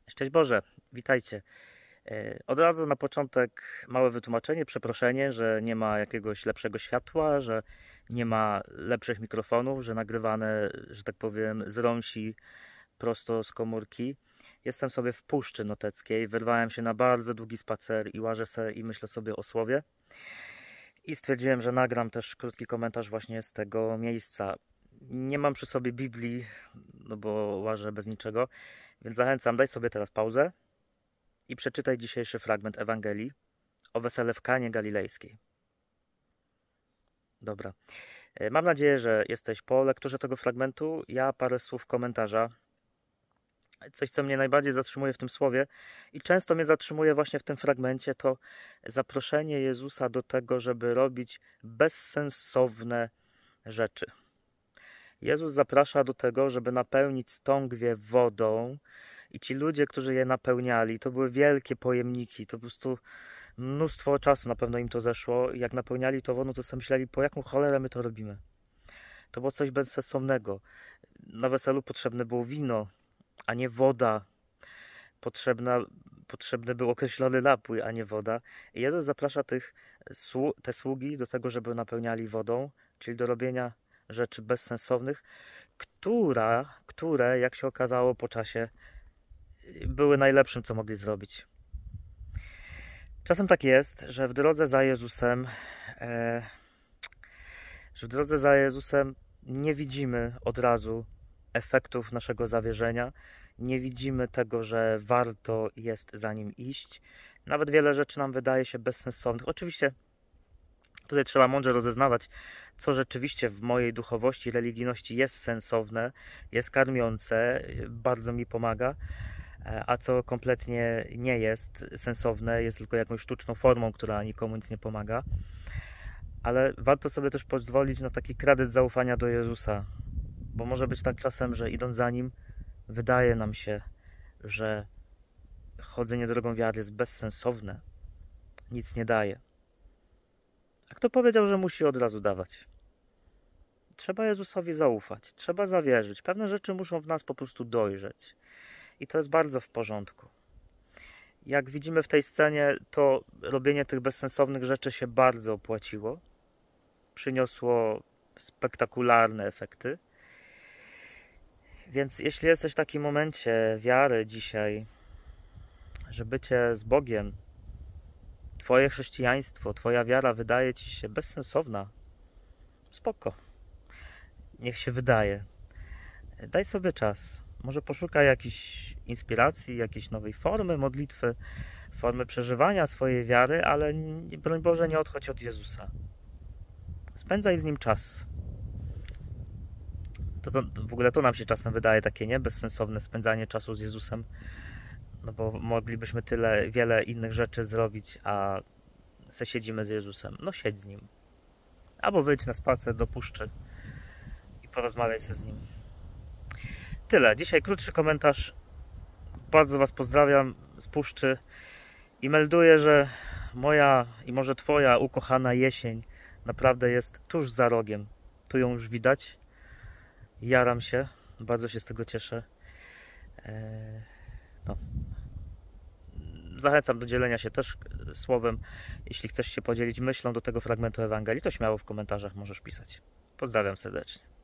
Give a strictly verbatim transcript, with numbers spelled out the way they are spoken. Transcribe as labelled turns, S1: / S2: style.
S1: Szczęść Boże, witajcie. E, Od razu na początek małe wytłumaczenie, przeproszenie, że nie ma jakiegoś lepszego światła, że nie ma lepszych mikrofonów, że nagrywane, że tak powiem, z rąsi prosto z komórki. Jestem sobie w Puszczy Noteckiej, wyrwałem się na bardzo długi spacer i łażę sobie i myślę sobie o słowie. I stwierdziłem, że nagram też krótki komentarz właśnie z tego miejsca. Nie mam przy sobie Biblii, no bo łażę bez niczego, więc zachęcam, daj sobie teraz pauzę i przeczytaj dzisiejszy fragment Ewangelii o wesele w Kanie Galilejskiej. Dobra. Mam nadzieję, że jesteś po lekturze tego fragmentu. Ja parę słów komentarza. Coś, co mnie najbardziej zatrzymuje w tym słowie i często mnie zatrzymuje właśnie w tym fragmencie, to zaproszenie Jezusa do tego, żeby robić bezsensowne rzeczy. Jezus zaprasza do tego, żeby napełnić stągwie wodą i ci ludzie, którzy je napełniali, to były wielkie pojemniki, to po prostu mnóstwo czasu na pewno im to zeszło. Jak napełniali to wodą, to sobie myśleli, po jaką cholerę my to robimy. To było coś bezsensownego. Na weselu potrzebne było wino, a nie woda. Potrzebna, potrzebny był określony napój, a nie woda. I Jezus zaprasza tych, te sługi do tego, żeby napełniali wodą, czyli do robienia rzeczy bezsensownych, która, które, jak się okazało po czasie, były najlepszym, co mogli zrobić. Czasem tak jest, że w drodze za Jezusem, e, że w drodze za Jezusem nie widzimy od razu efektów naszego zawierzenia, nie widzimy tego, że warto jest za Nim iść. Nawet wiele rzeczy nam wydaje się bezsensownych. Oczywiście tutaj trzeba mądrze rozeznawać, co rzeczywiście w mojej duchowości, religijności jest sensowne, jest karmiące, bardzo mi pomaga, a co kompletnie nie jest sensowne, jest tylko jakąś sztuczną formą, która nikomu nic nie pomaga. Ale warto sobie też pozwolić na taki kredyt zaufania do Jezusa, bo może być tak czasem, że idąc za Nim, wydaje nam się, że chodzenie drogą wiary jest bezsensowne, nic nie daje. A kto powiedział, że musi od razu dawać? Trzeba Jezusowi zaufać, trzeba zawierzyć. Pewne rzeczy muszą w nas po prostu dojrzeć. I to jest bardzo w porządku. Jak widzimy w tej scenie, to robienie tych bezsensownych rzeczy się bardzo opłaciło. Przyniosło spektakularne efekty. Więc jeśli jesteś w takim momencie wiary dzisiaj, że bycie z Bogiem, Twoje chrześcijaństwo, Twoja wiara wydaje Ci się bezsensowna, spoko. Niech się wydaje. Daj sobie czas. Może poszukaj jakiejś inspiracji, jakiejś nowej formy modlitwy, formy przeżywania swojej wiary, ale broń Boże, nie odchodź od Jezusa. Spędzaj z Nim czas. To, to, w ogóle to nam się czasem wydaje takie, nie? Bezsensowne spędzanie czasu z Jezusem, no bo moglibyśmy tyle, wiele innych rzeczy zrobić, a se siedzimy z Jezusem. No siedź z Nim. Albo wyjdź na spacer do puszczy i porozmawiaj się z Nim. Tyle. Dzisiaj krótszy komentarz. Bardzo Was pozdrawiam z puszczy i melduję, że moja i może Twoja ukochana jesień naprawdę jest tuż za rogiem. Tu ją już widać. Jaram się. Bardzo się z tego cieszę. Eee, no. Zachęcam do dzielenia się też słowem. Jeśli chcesz się podzielić myślą do tego fragmentu Ewangelii, to śmiało w komentarzach możesz pisać. Pozdrawiam serdecznie.